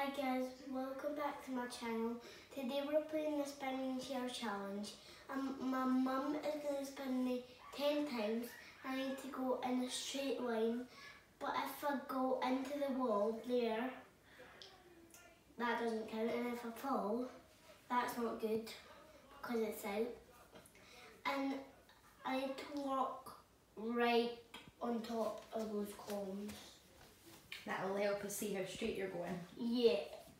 guys, welcome back to my channel. Today we're playing the spinning chair challenge. My mum is going to spin me 10 times. I need to go in a straight line, but if I go into the wall there, that doesn't count, and if I fall, that's not good because it's out. And I need to walk right on top of those columns. That'll help us see how straight you're going. Yeah.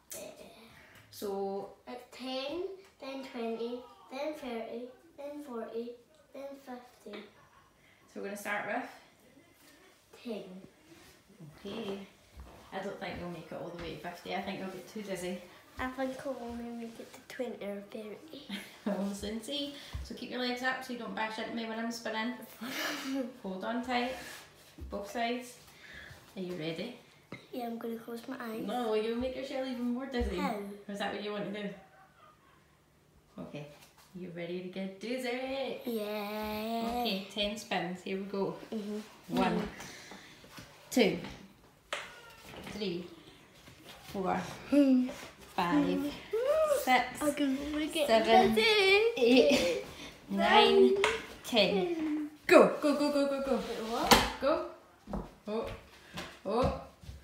So it's 10, then 20, then 30, then 40, then 50. So we're going to start with 10. Okay. I don't think we'll make it all the way to 50. I think we'll get too dizzy. I think I'll only make it to 20 or 30. We'll soon see. So keep your legs up so you don't bash into me when I'm spinning. Hold on tight. Both sides. Are you ready? Yeah, I'm going to close my eyes. No, you'll make yourself even more dizzy. How? Or is that what you want to do? Okay. You ready to get dizzy? Yeah. Okay, 10 spins. Here we go. 1, 2, 3, 4, 5, 6, 7, 8, 9, 10. Go, go, go, go, go, go. What? Go. Oh. Oh.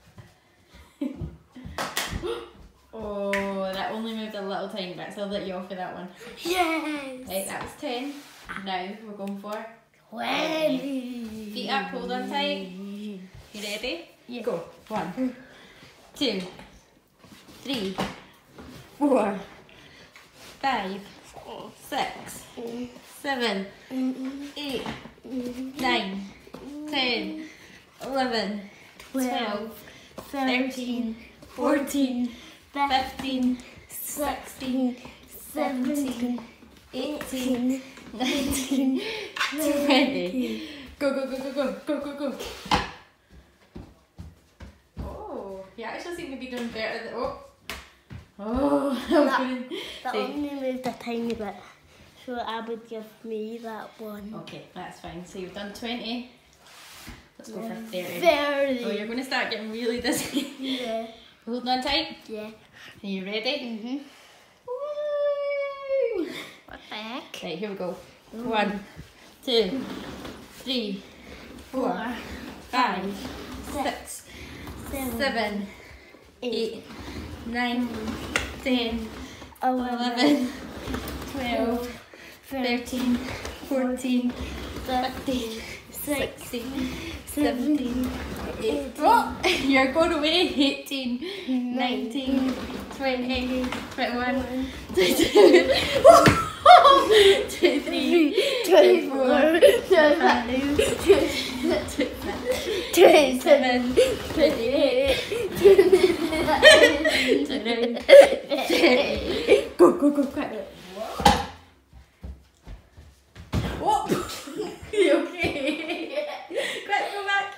Oh, that only moved a little tiny bit, so I'll let you off with that one. Yes. Right, that was 10. Now we're going for 20. Feet up, hold on tight. You ready? Yeah. Go. 1, 2, 3, 4, 5, 6, 7, 8, 9, 10, 11, 12, 13, 14, 15, 16, 17, 18, 19, 20. Go, go, go, go, go, go, go, go. Oh, you actually seem to be doing better than, That only moved a tiny bit, so I would give me that one. Okay, that's fine. So you've done 20. Let's go for 30. 30. Oh, you're going to start getting really dizzy. Yeah. Holding on tight? Yeah. Are you ready? Woo! What the heck? Right, here we go. 1, 2, 3, 4, 5, 6, 7, 8, 9, 10, 11, 12, 13, 14, 15, 16, 17, 18. Oh, you're going away. 18, 19, 20, 21, 22, 23, 24, 25, 27, 28, 29, 30. Go, go, go, quick. Whoa! You okay? Quick, go back.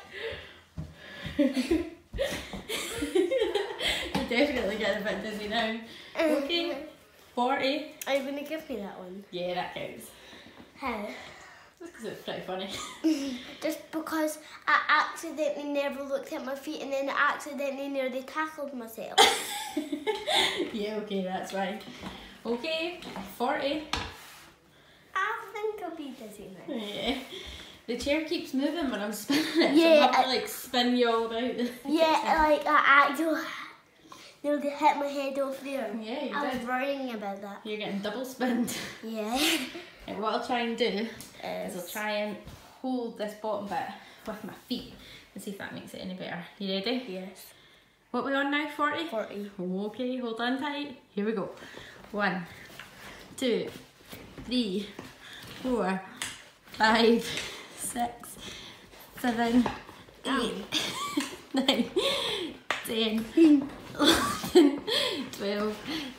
You're definitely getting a bit dizzy now. Okay, 40. Are you going to give me that one? Yeah, that counts. How? Just because it's pretty funny. Just because I accidentally never looked at my feet and then I accidentally nearly tackled myself. Yeah, okay, that's fine. Okay, 40. I think I'll be dizzy now. Yeah. The chair keeps moving when I'm spinning it, Yeah, so I have to like spin you all about. Yeah, like I actually nearly hit my head off there. Yeah, you I did. was worrying about that. You're getting double spinned. Yeah. And what I'll try and do is I'll try and hold this bottom bit with my feet and see if that makes it any better. You ready? Yes. What are we on now? 40? 40. Okay, hold on tight. Here we go. 1, 2, 3, 4, 5, 6, 7, 8, 9, 10, 11, 12,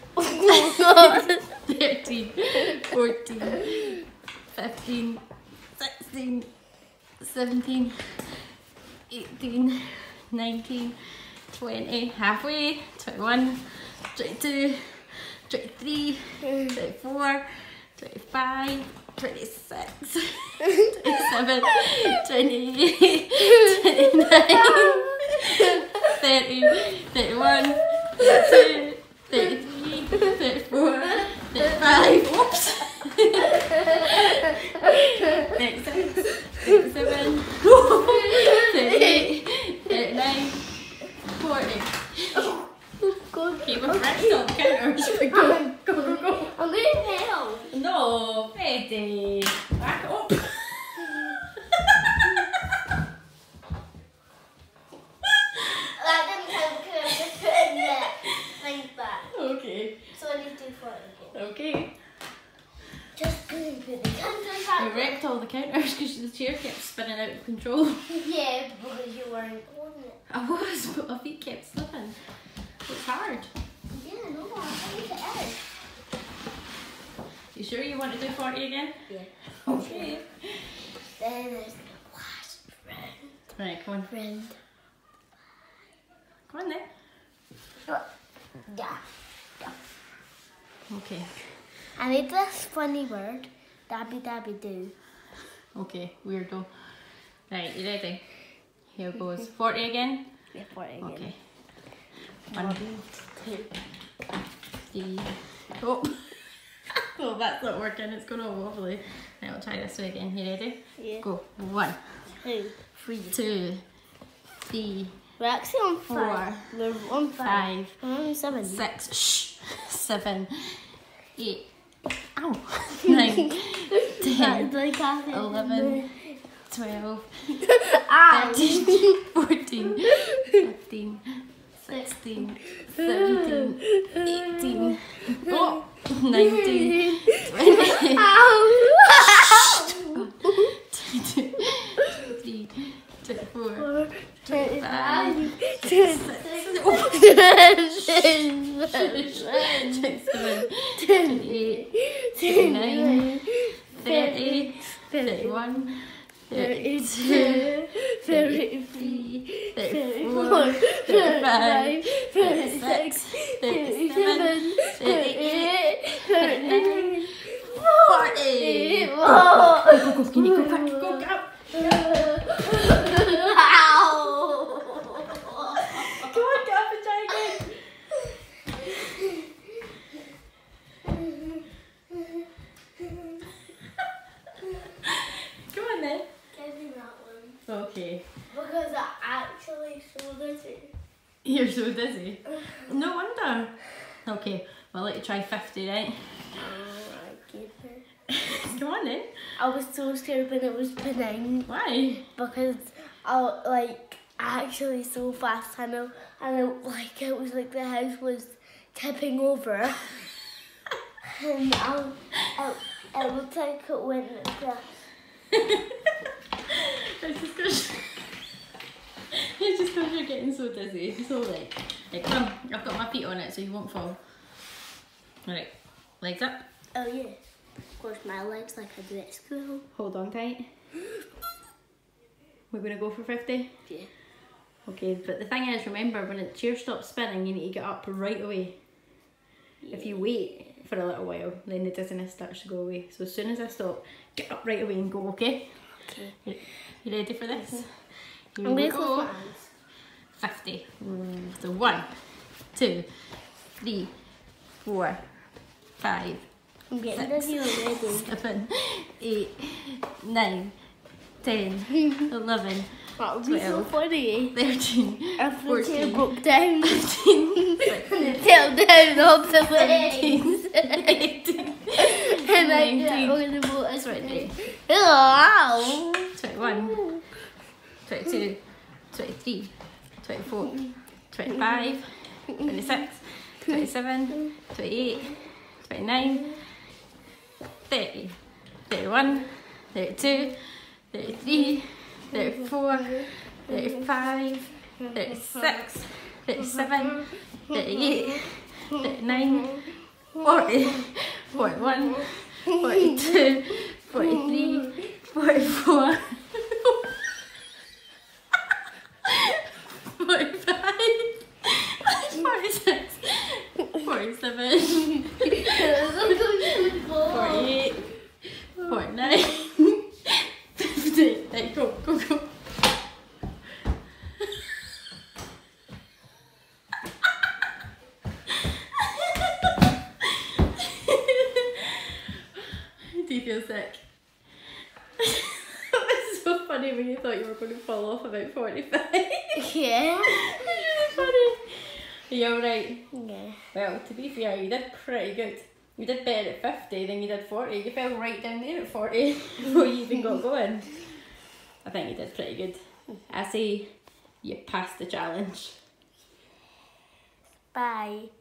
13, 14, 15, 16, 17, 18, 19, 20, halfway, 21, 22, 23, 24, 25, 26, 27, 28, 29, 30, 31, 32, 33, 34, 35, whoops! 36, 37, 38, 39, 40. Keep a fresh on the counters. Go. I'm going to help. No, Freddie. Back up. That didn't count because I just put in the thing back. Okay. So I need to do 40 again. Okay. Just going to put the counters We back. wrecked all the counters because the chair kept spinning out of control. Yeah, because you weren't holding it. I was, but my feet kept slipping. It's hard. Yeah, no, I think it is. You sure you want to do 40 again? Yeah. Okay. Then there's the last round. Right, come on. Round. Come on then. Yeah. Okay. I need this funny word. Dabby dabby do. Okay, weirdo. Right, you ready? Here goes. 40 again? Yeah, 40 again. Okay. 1, 2, 3. Oh. Oh, that's not working. It's going all wobbly. Right, we'll try this way again. You ready? Yeah. Go. 1, 2, 3. 2, 3, We're actually on 4, 5. We're on 5, We're on 7. 6, shh, 7, 8, ow, 9, 10, 11, 12, 13, 14, 15, 16, 17, 18, oh, 19, 20, 22, 23, 24, 25, 26, 28, 29, 30, 31, 32, 33, 34, 35, 36, 37, 38, 39, 40. Go, Skinny, go, quick, go, go. Come on, get up and try again. Come on then. Give me that one. Okay. Because I actually so dizzy. You're so dizzy. No wonder. Okay, well, I'll let you try 50, right? Oh, I gave her. Come on then. I was so scared when it was benign. Why? Because actually so fast and it was like the house was tipping over. And it looked like it went like that. It's just because you're getting so dizzy. So like, come on, I've got my feet on it so you won't fall. Alright, legs up. Oh yeah. Of course my legs like I do at school. Hold on tight. We're going to go for 50? Yeah. Okay, but the thing is, remember, when the chair stops spinning, you need to get up right away. Yeah. If you wait for a little while, then the dizziness starts to go away. So as soon as I stop, get up right away and go, okay? Okay. You ready for this? I'm going to close my eyes. 50. So 1, 2, 3, 4, 5, I'm getting 6, dizzy already. 7, 8, 9, 10, 11, That would be so 12, funny. 13, If the 14, chair broke down. 15, Fell down off the 17, legs. 18, And I 19, got on the boat as 20, Wow. 21, 22, 23, 24, 25, 26, 27, 28, 29, 30, 31, 32, 33, 34, 35, 36, 37, 38, 39, 40, 41, 42, 43, 44, 45, 46, 47, 48, 49, 50. Right, go, go, go. feel sick. It was so funny when you thought you were going to fall off about 45. Yeah. It's really funny. Are you alright? Yeah. Well, to be fair, you did pretty good. You did better at 50 than you did 40. You fell right down there at 40 before you even got going. I think you did pretty good. I say you passed the challenge. Bye.